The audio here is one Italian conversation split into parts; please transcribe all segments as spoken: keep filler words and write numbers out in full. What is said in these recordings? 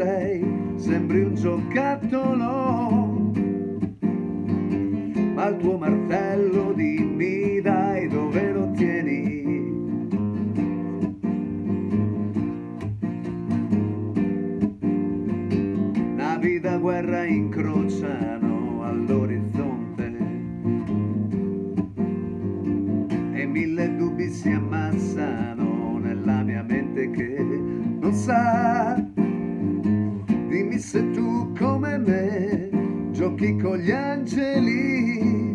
sei, sembri un giocattolo, ma il tuo martello dimmi dai dove lo tieni. Navi da guerra incrociano all'orizzonte e mille dubbi si ammassano nella mia mente che non sa. Dimmi se tu come me giochi con gli angeli,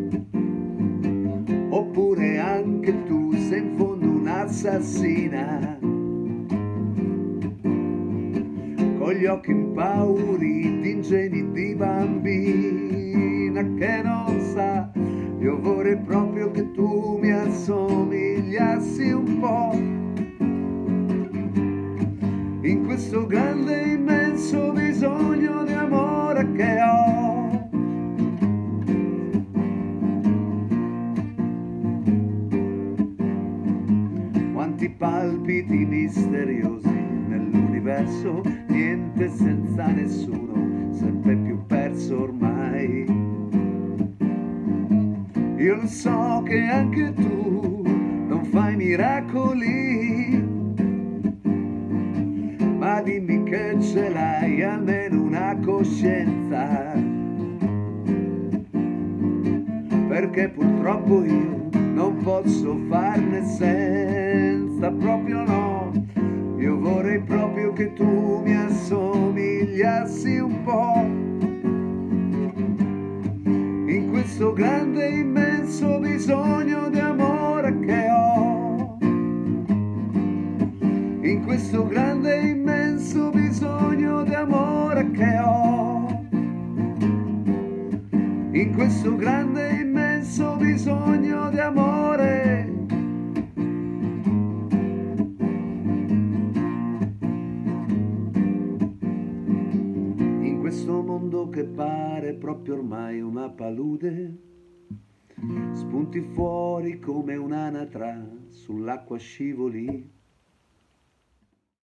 oppure anche tu sei in fondo un'assassina, con gli occhi impauriti, ingenui di bambina che non sa. Io vorrei proprio che tu mi assomigliassi un po' in questo grande immenso bisogno di amore che ho. Quanti palpiti misteriosi nell'universo, niente senza nessuno, sempre più perso ormai. Io lo so che anche tu non fai miracoli, ma dimmi che ce l'hai almeno una coscienza, perché purtroppo io non posso farne senza, proprio no. Io vorrei proprio che tu mi assomigliassi un po' in questo grande immenso bisogno di amore che ho, in questo grande immenso bisogno di amore che ho, in questo grande immenso bisogno di amore. In questo mondo che pare proprio ormai una palude, spunti fuori come un'anatra, sull'acqua scivoli.